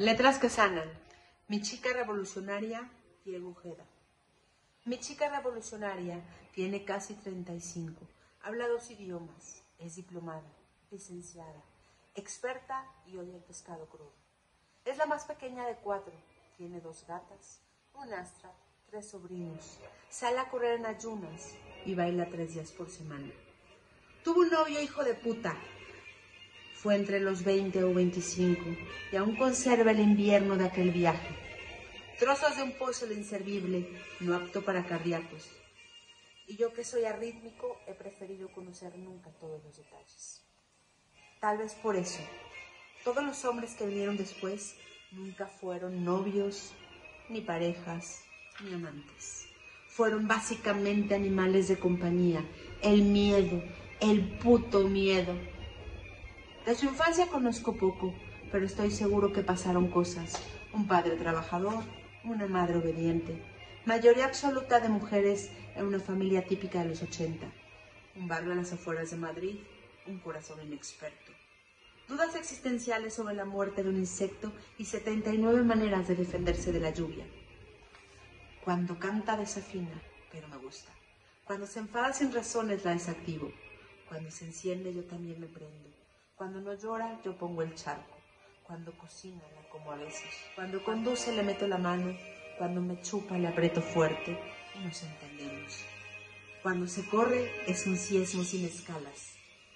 Letras que sanan. Mi chica revolucionaria, Diego Ojeda. Mi chica revolucionaria tiene casi 35. Habla 2 idiomas. Es diplomada, licenciada, experta y odia el pescado crudo. Es la más pequeña de 4. Tiene 2 gatas, un astra, 3 sobrinos. Sale a correr en ayunas y baila 3 días por semana. Tuvo un novio hijo de puta. Fue entre los 20 o 25 y aún conserva el invierno de aquel viaje. Trozos de un puzzle inservible, no apto para cardíacos. Y yo que soy arrítmico, he preferido conocer nunca todos los detalles. Tal vez por eso, todos los hombres que vinieron después nunca fueron novios, ni parejas, ni amantes. Fueron básicamente animales de compañía, el miedo, el puto miedo. De su infancia conozco poco, pero estoy seguro que pasaron cosas. Un padre trabajador, una madre obediente, mayoría absoluta de mujeres en una familia típica de los 80, un barrio a las afueras de Madrid, un corazón inexperto. Dudas existenciales sobre la muerte de un insecto y 79 maneras de defenderse de la lluvia. Cuando canta desafina, pero me gusta. Cuando se enfada sin razones la desactivo. Cuando se enciende yo también me prendo. Cuando no llora yo pongo el charco. Cuando cocina la como a veces. Cuando conduce le meto la mano. Cuando me chupa le aprieto fuerte y nos entendemos. Cuando se corre es un ciesmo sin escalas.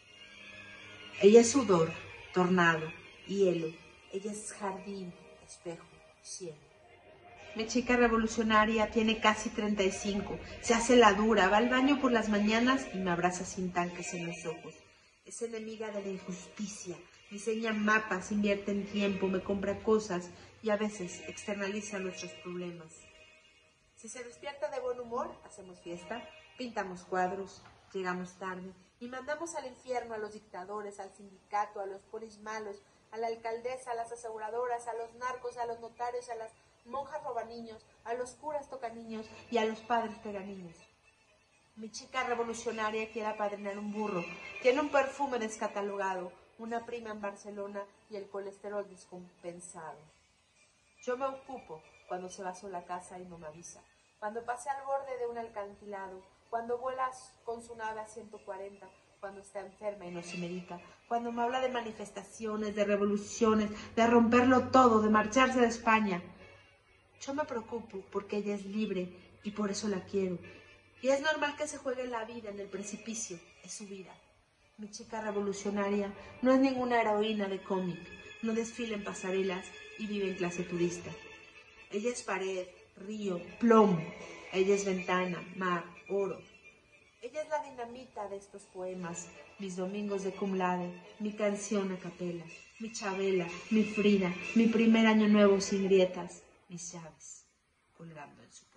Ella es sudor, tornado, hielo. Ella es jardín, espejo, cielo. Mi chica revolucionaria tiene casi 35. Se hace la dura, va al baño por las mañanas y me abraza sin tanques en los ojos. Es enemiga de la injusticia, diseña mapas, invierte en tiempo, me compra cosas y a veces externaliza nuestros problemas. Si se despierta de buen humor, hacemos fiesta, pintamos cuadros, llegamos tarde y mandamos al infierno a los dictadores, al sindicato, a los polis malos, a la alcaldesa, a las aseguradoras, a los narcos, a los notarios, a las monjas robaniños, a los curas tocaniños y a los padres peganiños. Mi chica revolucionaria quiere apadrinar un burro, tiene un perfume descatalogado, una prima en Barcelona y el colesterol descompensado. Yo me ocupo cuando se va sola a casa y no me avisa, cuando pase al borde de un acantilado, cuando vuela con su nave a 140, cuando está enferma y no se medica, cuando me habla de manifestaciones, de revoluciones, de romperlo todo, de marcharse de España. Yo me preocupo porque ella es libre y por eso la quiero. Y es normal que se juegue la vida en el precipicio, es su vida. Mi chica revolucionaria no es ninguna heroína de cómic, no desfila en pasarelas y vive en clase turista. Ella es pared, río, plomo. Ella es ventana, mar, oro. Ella es la dinamita de estos poemas, mis domingos de cum laude, mi canción a capela, mi Chabela, mi Frida, mi primer año nuevo sin grietas, mis llaves colgando en su